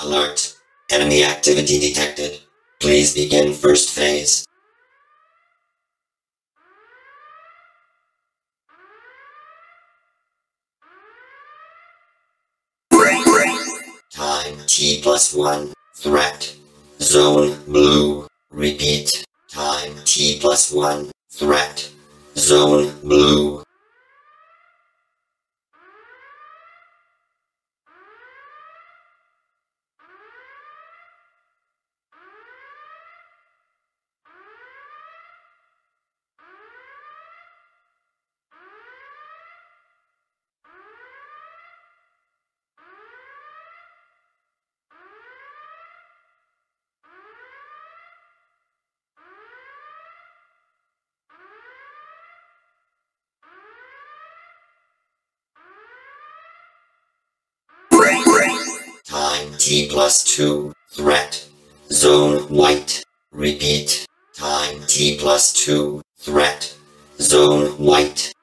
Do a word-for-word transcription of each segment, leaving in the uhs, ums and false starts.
Alert. Enemy activity detected. Please begin first phase. Time T plus one. Threat. Zone blue. Repeat. Time T plus one. Threat. Zone blue. Time T plus two. Threat. Zone white. Repeat. Time T plus two. Threat. Zone white.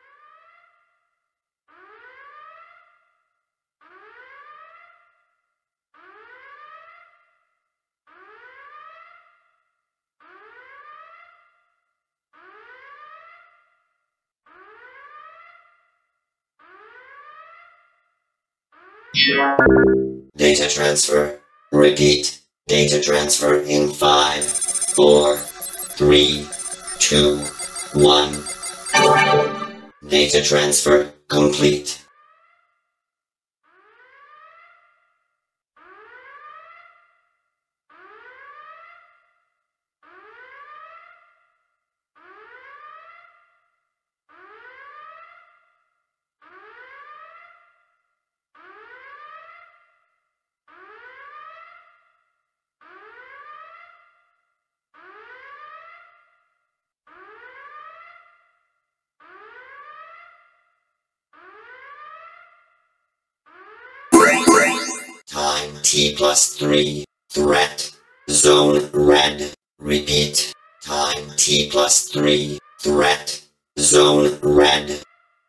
Data transfer. Repeat. Data transfer in five, four, three, two, one. Data transfer complete. Time T plus three. Threat. Zone red. Repeat. Time T plus three. Threat. Zone red.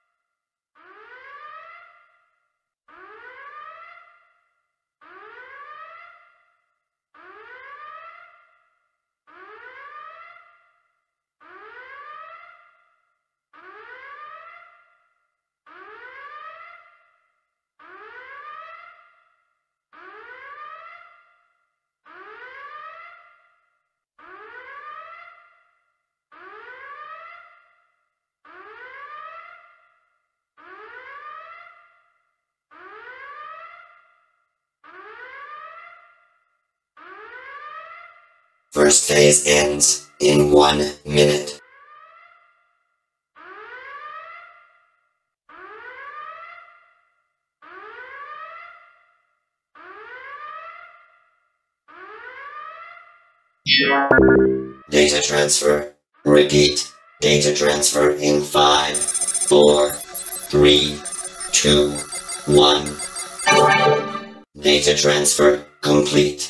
First phase ends in one minute. Data transfer. Repeat. Data transfer in five, four, three, two, one. Data transfer complete.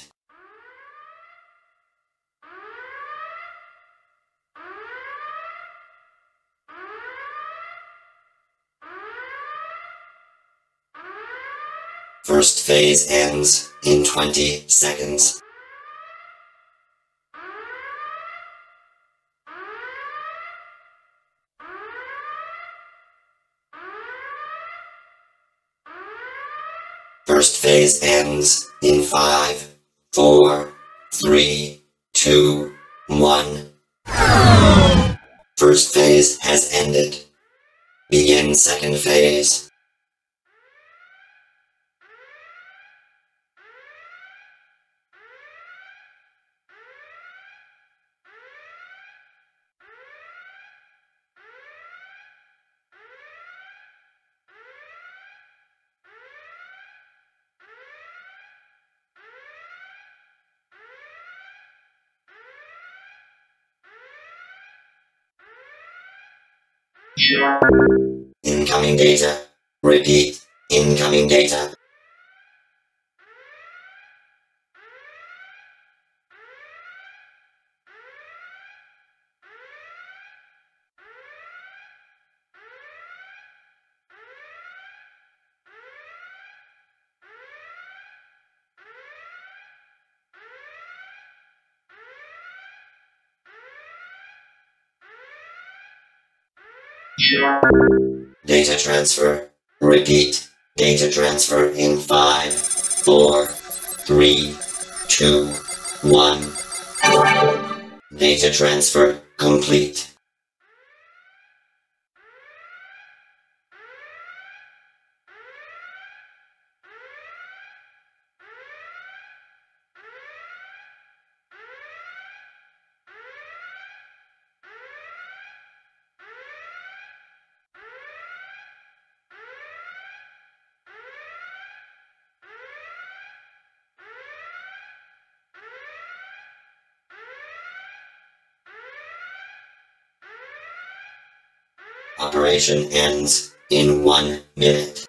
First phase ends in twenty seconds. First phase ends in five, four, three, two, one. First phase has ended. Begin second phase. Incoming data. Repeat. Incoming data. Data transfer. Repeat. Data transfer in five, four, three, two, one. Data transfer complete. Operation ends in one minute.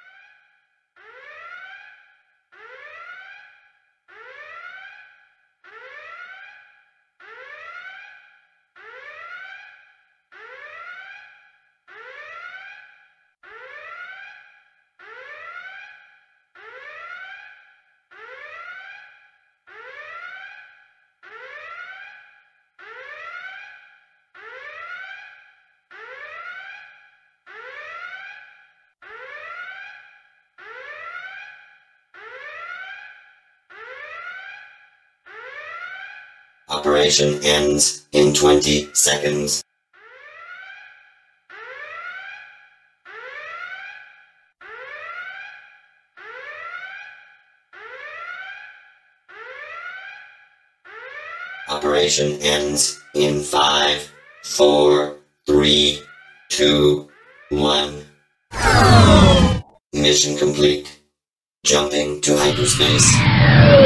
Operation ends in twenty seconds. Operation ends in five, four, three, two, one. Mission complete. Jumping to hyperspace.